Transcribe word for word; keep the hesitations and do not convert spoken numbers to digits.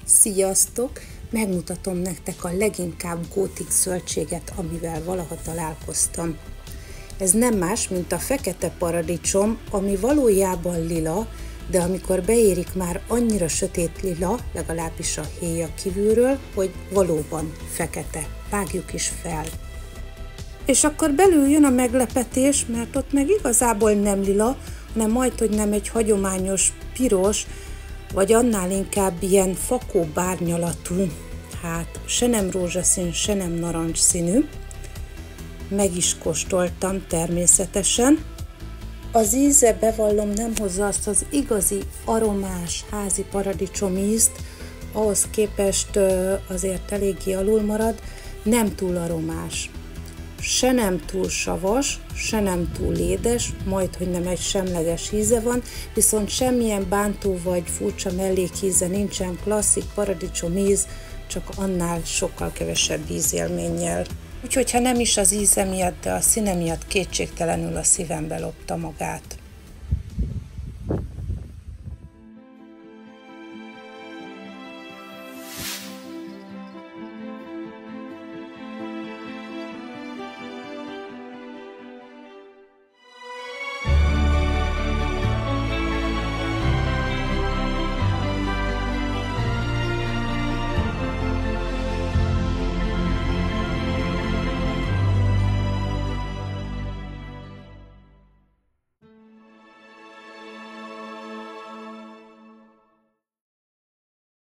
Sziasztok! Megmutatom nektek a leginkább gótik zöldséget, amivel valaha találkoztam. Ez nem más, mint a fekete paradicsom, ami valójában lila, de amikor beérik, már annyira sötét lila, legalábbis a héja kívülről, hogy valóban fekete. Vágjuk is fel. És akkor belül jön a meglepetés, mert ott meg igazából nem lila, hanem majdhogy nem egy hagyományos piros, vagy annál inkább ilyen fakó bárnyalatú, hát se nem rózsaszín, se nem narancsszínű. Meg is kóstoltam természetesen. Az íze, bevallom, nem hozza azt az igazi aromás házi paradicsom ízt, ahhoz képest azért eléggé alul marad, nem túl aromás. Se nem túl savas, se nem túl édes, majdhogy nem egy semleges íze van, viszont semmilyen bántó vagy furcsa mellékíze nincsen, klasszik paradicsom íz, csak annál sokkal kevesebb ízélménnyel. Úgyhogy ha nem is az íze miatt, de a színe miatt kétségtelenül a szívembe lopta magát.